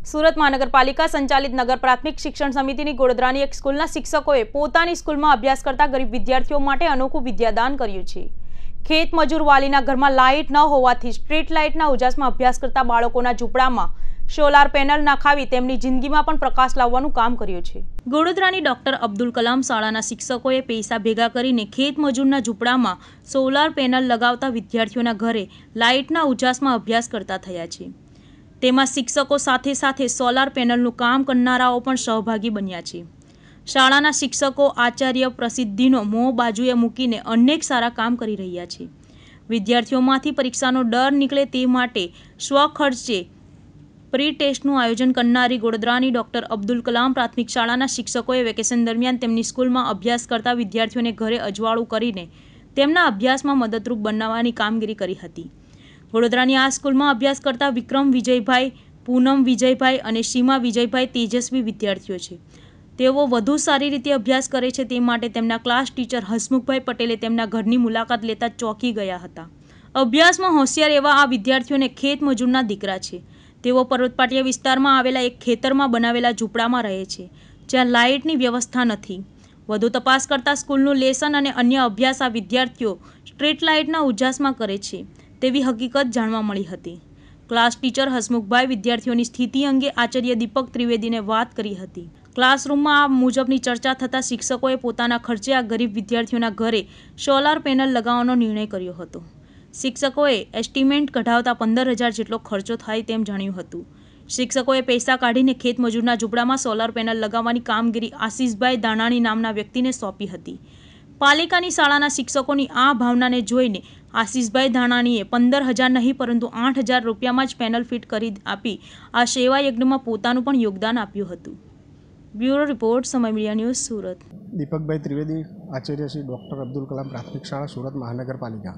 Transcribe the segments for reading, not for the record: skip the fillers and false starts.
સુરત મહાનગરપાલિકા સંચાલિત નગર પ્રાથમિક શિક્ષણ સમિતિની ગોડદરાની એક સ્કૂલના શિક્ષકોએ પોતાની સ્કૂલમાં અભ્યાસ કરતા ગરીબ વિદ્યાર્થીઓ માટે અનોખું વિદ્યાદાન કર્યું છે। ખેત મજૂર વાલીના ઘરમાં લાઇટ ન હોવાથી સ્ટ્રીટ લાઇટના ઉજાસમાં અભ્યાસ કરતા બાળકોના ઝૂંપડામાં સોલાર પેનલ નખાવી તેમની જિંદગીમાં પણ પ્રકાશ લાવવાનું કામ કર્યું છે। ગોડદરાની ડોક્ટર અબ્દુલ કલામ શાળાના શિક્ષકોએ પૈસા ભેગા કરીને ખેત મજૂરના ઝૂંપડામાં સોલાર પેનલ લગાવતા વિદ્યાર્થીઓના ઘરે લાઇટના ઉજાસમાં અભ્યાસ કરતા થયા છે। તેમાં શિક્ષકો સાથે સાથે સોલાર પેનલનું કામ કરનારાઓ પણ સહભાગી બન્યા છે। શાળાના શિક્ષકો આચાર્ય પ્રસિદ્ધિનો મોહ બાજુએ મૂકીને અનેક સારા કામ કરી રહ્યા છે। વિદ્યાર્થીઓમાંથી પરીક્ષાનો ડર નીકળે તે માટે સ્વખર્ચે પ્રી ટેસ્ટનું આયોજન કરનારી ગોડદરાની ડોક્ટર અબ્દુલ કલામ પ્રાથમિક શાળાના શિક્ષકોએ વેકેશન દરમિયાન તેમની સ્કૂલમાં અભ્યાસ કરતા વિદ્યાર્થીઓને ઘરે અજવાળું કરીને તેમના અભ્યાસમાં મદદરૂપ બનાવવાની કામગીરી કરી હતી। વડોદરાની આ સ્કૂલમાં અભ્યાસ કરતા વિક્રમ વિજયભાઈ, પૂનમ વિજયભાઈ અને સીમા વિજયભાઈ તેજસ્વી વિદ્યાર્થીઓ છે। તેઓ વધુ સારી રીતે અભ્યાસ કરે છે તે માટે તેમના ક્લાસ ટીચર હસમુખભાઈ પટેલે તેમના ઘરની મુલાકાત લેતા ચોંકી ગયા હતા। અભ્યાસમાં હોશિયાર એવા આ વિદ્યાર્થીઓને ખેત મજૂરના દીકરા છે। તેઓ પર્વતપાટિયા વિસ્તારમાં આવેલા એક ખેતરમાં બનાવેલા ઝૂંપડામાં રહે છે, જ્યાં લાઇટની વ્યવસ્થા નથી। વધુ તપાસ કરતા સ્કૂલનું લેસન અને અન્ય અભ્યાસ આ વિદ્યાર્થીઓ સ્ટ્રીટ લાઇટના ઉજાસમાં કરે છે તેવી હકીકત જાણવા મળી હતી। ક્લાસ ટીચર હસમુખભાઈ વિદ્યાર્થીઓની સ્થિતિ અંગે આચાર્ય દીપક ત્રિવેદીને વાત કરી હતી। ક્લાસરૂમમાં આ મુજબની ચર્ચા થતાં શિક્ષકોએ પોતાના ખર્ચે આ ગરીબ વિદ્યાર્થીઓના ઘરે સોલાર પેનલ લગાવવાનો નિર્ણય કર્યો હતો। શિક્ષકોએ એસ્ટિમેટ કઢાવતા 15,000 જેટલો ખર્ચો થાય તેમ જાણ્યું હતું। શિક્ષકોએ પૈસા કાઢીને ખેત મજૂરના ઝૂંપડામાં સોલાર પેનલ લગાવવાની કામગીરી આશીષભાઈ દાણાણી નામના વ્યક્તિને સોંપી હતી। પાલિકાની શાળાના શિક્ષકોની આ ભાવનાને જોઈને આશીષભાઈ ધાણાણીએ 15,000 નહીં પરંતુ 8,000 રૂપિયામાં જ પેનલ ફિટ કરી આપી આ સેવા યજ્ઞમાં પોતાનું પણ યોગદાન આપ્યું હતું। Bureau report, Samay media news, Surat. Deepakbhai Trivedi, Acharya Shri doctor Abdul Kalam પ્રાથમિક શાળા, સુરત મહાનગરપાલિકા।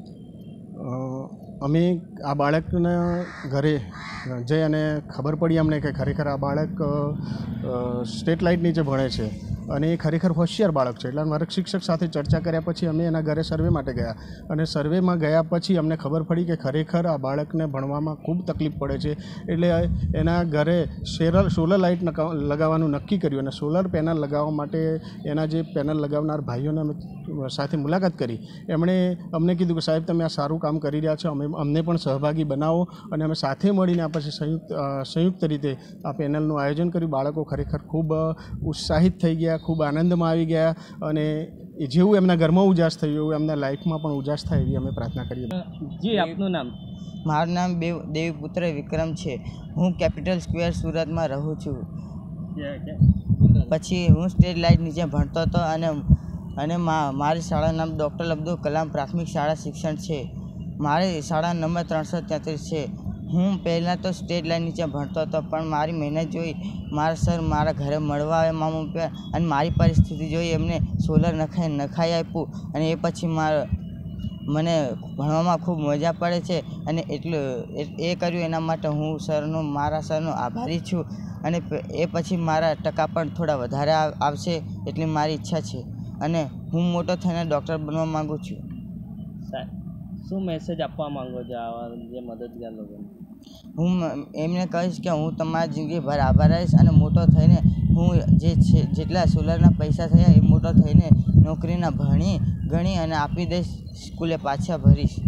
અમે આ બાળકના ઘરે જઈ અને ખબર પડી અમને કે ખરેખર આ બાળક સ્ટ્રીટ લાઇટ નીચે ભણે છે અને એ ખરેખર હોશિયાર બાળક છે। એટલે વર્ગ શિક્ષક સાથે ચર્ચા કર્યા પછી અમે એના ઘરે સર્વે માટે ગયા અને સર્વેમાં ગયા પછી અમને ખબર પડી કે ખરેખર આ બાળકને ભણવામાં ખૂબ તકલીફ પડે છે। એટલે એના ઘરે સોલર લાઇટ લગાવવાનું નક્કી કર્યું અને સોલર પેનલ લગાવવા માટે એના જે પેનલ લગાવનાર ભાઈઓને અમે સાથે મુલાકાત કરી। એમણે અમને કીધું કે સાહેબ તમે આ સારું કામ કરી રહ્યા છો, અમને પણ સહભાગી બનાવો અને અમે સાથે મળીને આ પછી સંયુક્ત રીતે આ પેનલનું આયોજન કર્યું। બાળકો ખરેખર ખૂબ ઉત્સાહિત થઈ ગયા, ખૂબ આનંદમાં આવી ગયા અને જેવું એમના ઘરમાં ઉજાસ થયું એવું એમના લાઈફમાં પણ ઉજાસ થાય એવી અમે પ્રાર્થના કરીએ। જી, આપનું નામ? મારું નામ દેવીપુત્ર વિક્રમ છે। હું કેપિટલ સ્ક્વેર સુરતમાં રહું છું। પછી હું સ્ટ્રીટ લાઇટ નીચે ભણતો હતો અને મારી શાળાનું નામ ડૉક્ટર અબ્દુલ કલામ પ્રાથમિક શાળા શિક્ષણ છે। મારી શાળા નંબર 333 છે। હું પહેલાં તો સ્ટ્રીટ લાઇટ નીચે ભણતો હતો પણ મારી મહેનત જોઈ મારા સર મારા ઘરે મળવા આવે મારા મમ્મી અને મારી પરિસ્થિતિ જોઈ એમને સોલર નખાઈ આપ્યું અને એ પછી મને ભણવામાં ખૂબ મજા પડે છે અને એટલું એ કર્યું એના માટે હું મારા સરનો આભારી છું અને એ પછી મારા ટકા પણ થોડા વધારે આવશે એટલી મારી ઈચ્છા છે અને હું મોટો થઈને ડૉક્ટર બનવા માગું છું। શું મેસેજ આપવા માંગો છો આવા જે મદદગાર લોકોને? હું એમને કહીશ કે હું તમારી જિંદગીભર આભાર રહીશ અને મોટો થઈને હું જેટલા સોલરના પૈસા થયા એ મોટો થઈને નોકરીના ગણી અને આપી દઈશ, સ્કૂલે પાછા ભરીશ।